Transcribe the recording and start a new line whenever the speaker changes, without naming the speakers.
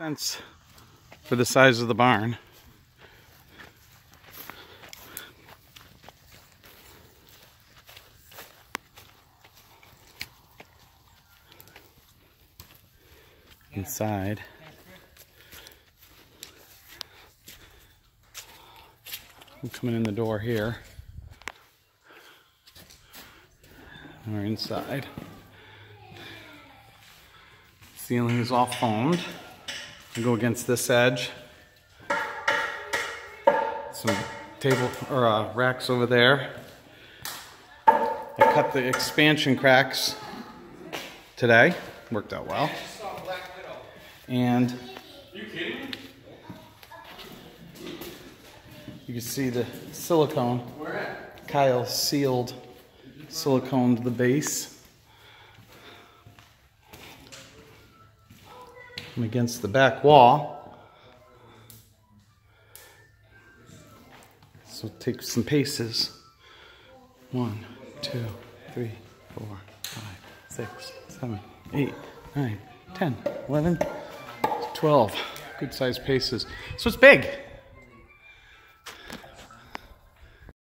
Sense for the size of the barn. Inside. I'm coming in the door here. We're inside. Ceiling is all foamed. I go against this edge. Some table or racks over there. I cut the expansion cracks today. Worked out well. And you can see the silicone. Kyle sealed siliconed the base. I'm against the back wall. So take some paces. 1, 2, 3, 4, 5, 6, 7, 8, 9, 10, 11, 12. Good sized paces. So it's big.